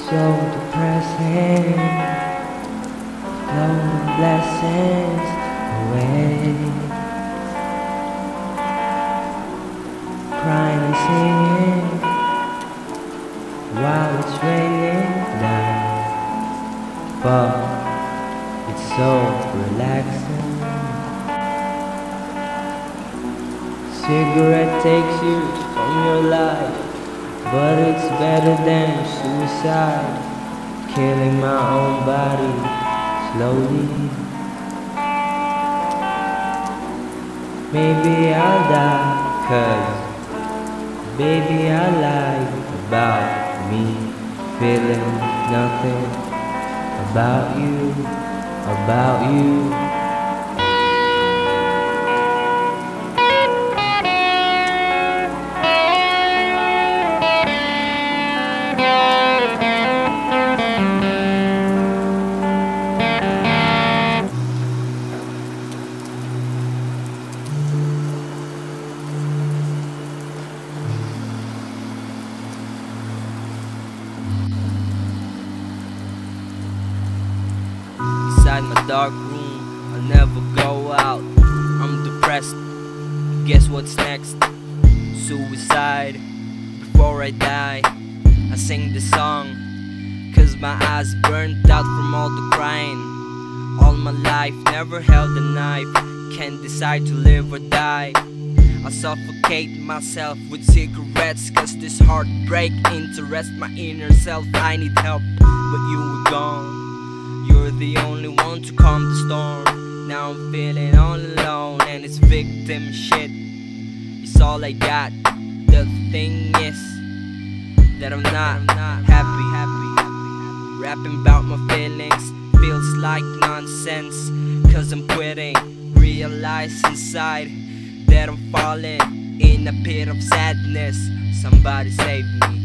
So depressing, blow the blessings away. Crying and singing while it's raining down, but it's so relaxing. Cigarette takes you from your life, but it's better than suicide. Killing my own body slowly. Maybe I'll die, 'cause baby I lied about me, feeling nothing about you, about you. Inside my dark room, I'll never go out. I'm depressed, guess what's next? Suicide, before I die. I sing this song, 'cause my eyes burnt out from all the crying. All my life, never held a knife. Can't decide to live or die. I suffocate myself with cigarettes, 'cause this heartbreak interests my inner self. I need help, but you were gone. You're the only one to calm the storm. Now I'm feeling all alone, and it's victim shit. It's all I got. The thing is that I'm not happy. Rapping about my feelings feels like nonsense, 'cause I'm quitting. Realize inside that I'm falling in a pit of sadness. Somebody save me.